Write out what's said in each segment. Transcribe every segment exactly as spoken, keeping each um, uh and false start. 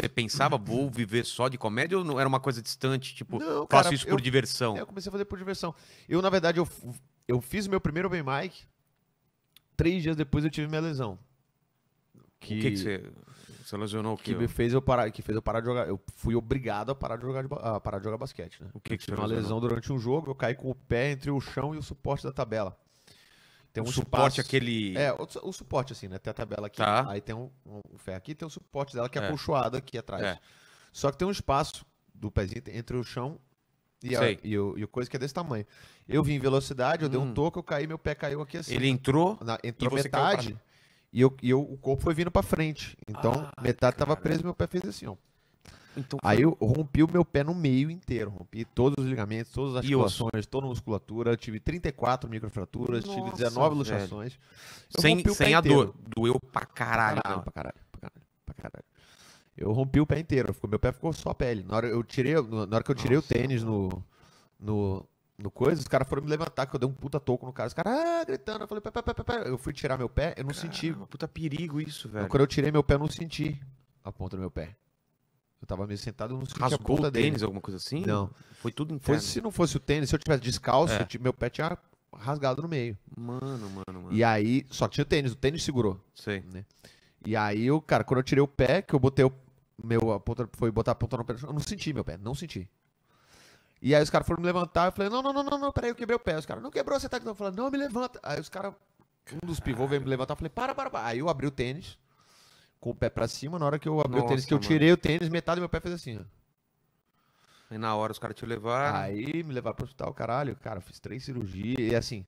Você pensava, vou viver só de comédia ou não era uma coisa distante? Tipo, Não, faço cara, isso por eu- diversão. Eu comecei a fazer por diversão. Eu, na verdade, eu, eu fiz o meu primeiro open mic, três dias depois eu tive minha lesão. Que, O que que você... Você lesionou o que quê? me fez eu parar, que fez eu parar de jogar. Eu fui obrigado a parar de jogar, de ba- a parar de jogar basquete, né? O que Eu que tive você uma lesionou? lesão durante um jogo, eu caí com o pé entre o chão e o suporte da tabela. Tem O um suporte, espaço- aquele... É, o, o suporte assim, né? Tem a tabela aqui, Tá. aí tem um, um, um ferro aqui, tem o suporte dela que é É. acolchoado aqui atrás. É. Só que tem um espaço do pezinho entre o chão e, a, Sei. e, o, e o coisa que é desse tamanho. Eu vim em velocidade, eu dei Hum. um toque, eu caí, meu pé caiu aqui assim. Ele entrou... Na- entrou e você caiu metade e, eu, e eu, o corpo foi vindo pra frente. Então, Ah, metade tava cara. preso e meu pé fez assim, ó. Então, Aí eu rompi o meu pé no meio inteiro. Rompi todos os ligamentos, todas as E osso? articulações, toda a musculatura. Tive trinta e quatro microfraturas, tive Nossa, dezenove velho. luxações. Eu sem, rompi o pé sem a inteiro. dor. Doeu pra caralho. Caralho, não. pra caralho, pra caralho, pra caralho. Eu rompi o pé inteiro. Ficou, meu pé ficou só a pele. Na hora, eu tirei, na hora que eu tirei Nossa, o tênis no, no, no coisa, os caras foram me levantar, que eu dei um puta toco no cara. Os caras, ah, gritando. Eu falei, pé, pé, pé, pé, pé. Eu fui tirar meu pé, eu não senti. Caramba, puta perigo isso, velho. Então, quando eu tirei meu pé, eu não senti a ponta do meu pé. Eu tava meio sentado, eu não senti a Rasgou ponta o dele. tênis, alguma coisa assim? Não. Foi tudo Foi, interno. se não fosse o tênis, se eu tivesse descalço, É. eu ti- meu pé tinha rasgado no meio. Mano, mano, mano. E aí, só tinha o tênis, o tênis segurou. Sei. E aí, eu, cara, quando eu tirei o pé, que eu botei o meu, a ponta, foi botar a ponta no pé, eu não senti meu pé, não senti. E aí os caras foram me levantar, eu falei, não, não, não, não, não, peraí, eu quebrei o pé. Os caras, não quebrou, você tá aqui não. Eu falei, não, me levanta. Aí os caras, um dos pivôs veio me levantar, eu falei, para, para, para. Aí eu abri o tênis, com o pé pra cima, na hora que eu abri o tênis, Nossa, que eu mano. tirei o tênis, metade do meu pé fez assim, ó. Aí na hora os caras te levaram. Aí me levaram pro hospital, caralho, cara, eu fiz três cirurgias, e assim,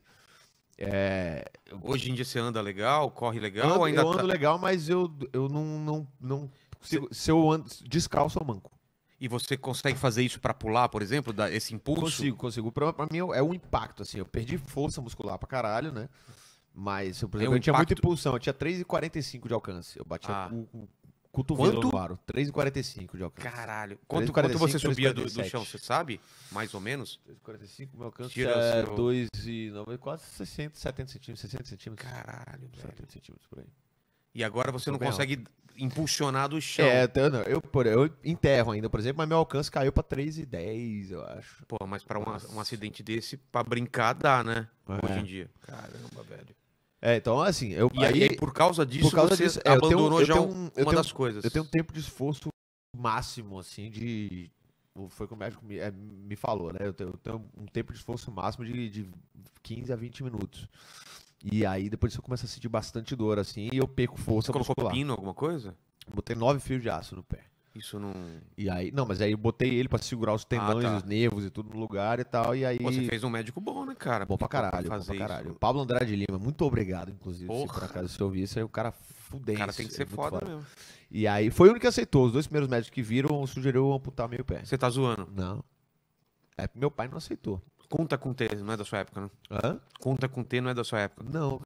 é... Hoje em dia você anda legal, corre legal ando, ou ainda eu ando tá... legal, mas eu, eu não, não, não consigo, se eu ando descalço, eu manco. E você consegue fazer isso pra pular, por exemplo, dar esse impulso? Consigo, consigo. O problema pra mim é o impacto, assim. Eu perdi força muscular pra caralho, né? Mas, eu, por É exemplo, um eu tinha muita impacto- impulsão. Eu tinha três e quarenta e cinco de alcance. Eu batia Ah. o, o cotovelo Quanto? no aro. três e quarenta e cinco de alcance. Caralho. Quanto, quarenta e quanto cinco, você subia do, três do e quarenta e chão, sete. você sabe? Mais ou menos? três e quarenta e cinco, meu alcance Tira é o seu- dois e noventa, quase sessenta, setenta centímetros, sessenta centímetros. Caralho, velho. setenta centímetros por aí. E agora você Tô não bem consegue impulsionar do chão. É, eu, não, eu, por- eu enterro ainda, por exemplo, mas meu alcance caiu pra três e dez, eu acho. Pô, mas pra uma- Nossa. um acidente desse, pra brincar, dá, né? É. Hoje em dia. Caramba, velho. É, então assim, eu E aí, por causa disso, por causa você disso, é, eu tenho- abandonou eu já tenho um- um- eu uma tenho- das coisas. eu tenho um tempo de esforço máximo, assim, de. Foi o que o médico me, é, me falou, né? Eu tenho, eu tenho um tempo de esforço máximo de, de quinze a vinte minutos. E aí depois você começa a sentir bastante dor, assim, e eu perco força Você colocou muscular. pino, alguma coisa? Botei nove fios de aço no pé. Isso não... E aí, não, mas aí eu botei ele pra segurar os tendões, Ah, tá. os nervos e tudo no lugar e tal, e aí... Pô, você fez um médico bom, né, cara? Bom pra caralho, bom fazer pra caralho. isso. Pablo Andrade Lima, muito obrigado, inclusive, se Porra. por acaso você ouvir isso, aí o cara O fudense. cara tem que ser é muito foda, mesmo. E aí, foi o único que aceitou. Os dois primeiros médicos que viram sugeriu amputar meio pé. Você tá zoando. Não. É, meu pai não aceitou. Conta com T, não é da sua época, né? Hã? Conta com T não é da sua época. Não.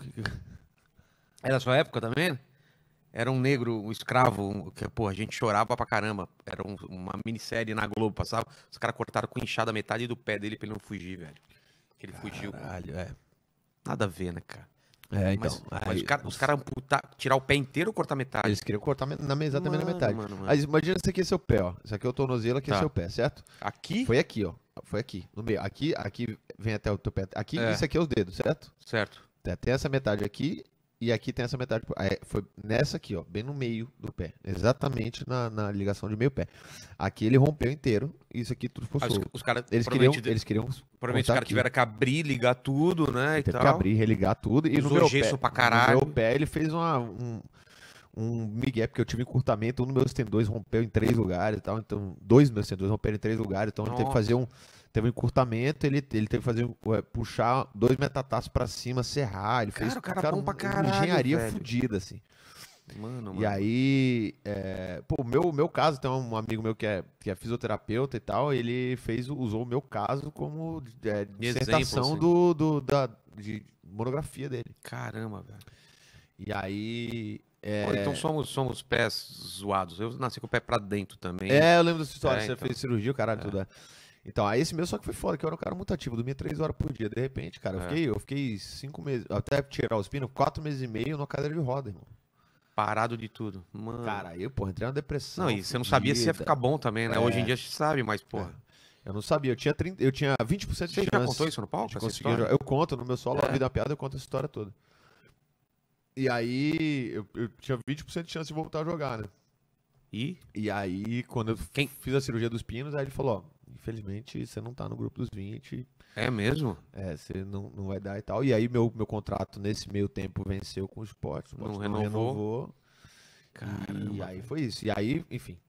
É da sua época também? Era um negro, um escravo, um- que, pô, a gente chorava pra caramba. Era um- uma minissérie na Globo, passava. Os caras cortaram com enxada metade do pé dele pra ele não fugir, velho. Que ele fugiu. Caralho, é. Nada a ver, né, cara? É, então. mas mas aí, os caras os cara amputar, tirar o pé inteiro ou cortar metade? Eles queriam cortar me- na, exatamente na Mano, metade. mano, mano. Mas imagina isso aqui é seu pé, ó. Isso aqui é o tornozelo, aqui é Tá. seu pé, certo? Aqui? Foi aqui, ó. Foi aqui, no meio. Aqui, aqui vem até o teu pé. Aqui, É. isso aqui é os dedos, certo? Certo. Tem- Tem essa metade aqui e aqui tem essa metade. Aí foi nessa aqui, ó, bem no meio do pé. Exatamente na, na ligação de meio pé. Aqui ele rompeu inteiro e isso aqui tudo ficou Aí os, solto. os caras Eles queriam, provavelmente, eles queriam provavelmente os cortar caras aqui. tiveram que abrir, ligar tudo, né? E Teve tal. que abrir, religar tudo. E no Usou meu gesso pé, pra caralho. no meu pé ele fez uma, um, um migué, porque eu tive encurtamento, um dos meus tendões rompeu em três lugares e tal. Então, dois dos meus tendões romperam em três lugares. Então ele teve que fazer um. Teve um encurtamento, ele, ele teve que fazer um, é, puxar dois metatarsos pra cima, serrar. Ele Cara, fez o cara bom pra caralho, uma engenharia velho. fodida, assim. Mano, mano. E aí, é, pô, o meu, meu caso, tem um amigo meu que é, que é fisioterapeuta e tal, ele fez, usou o meu caso como é, dissertação assim. do, do, da, de monografia dele. Caramba, velho. E aí. É, Pô, então somos, somos pés zoados. Eu nasci com o pé pra dentro também. é, eu lembro dessa história, É, você então. fez cirurgia, o caralho, É. tudo. É. Então, aí esse meu só que foi foda, que eu era um cara muito ativo, dormia três horas por dia. De repente, cara, eu É. fiquei, eu fiquei cinco meses, até tirar os pinos, quatro meses e meio numa cadeira de roda, irmão. parado de tudo. Mano. Cara, aí, porra, entrei numa depressão. Não, e você não sabia se ia fudida. ficar bom também, né? É. Hoje em dia a gente sabe, mas, porra. Eu não sabia, eu tinha, trinta, eu tinha vinte por cento de Você chance. já contou isso no palco, de essa conseguir história? jogar. Eu conto no meu solo, É. A Vida é uma Piada, eu conto essa história toda. E aí, eu, eu tinha vinte por cento de chance de voltar a jogar, né? E? E aí, quando eu Quem- fiz a cirurgia dos pinos, aí ele falou, ó, infelizmente você não tá no grupo dos vinte, É mesmo? é, você não, não vai dar e tal. E aí meu, meu contrato nesse meio tempo venceu com o esporte, o esporte Não não, renovou. renovou. Caramba. E aí foi isso. E aí, enfim,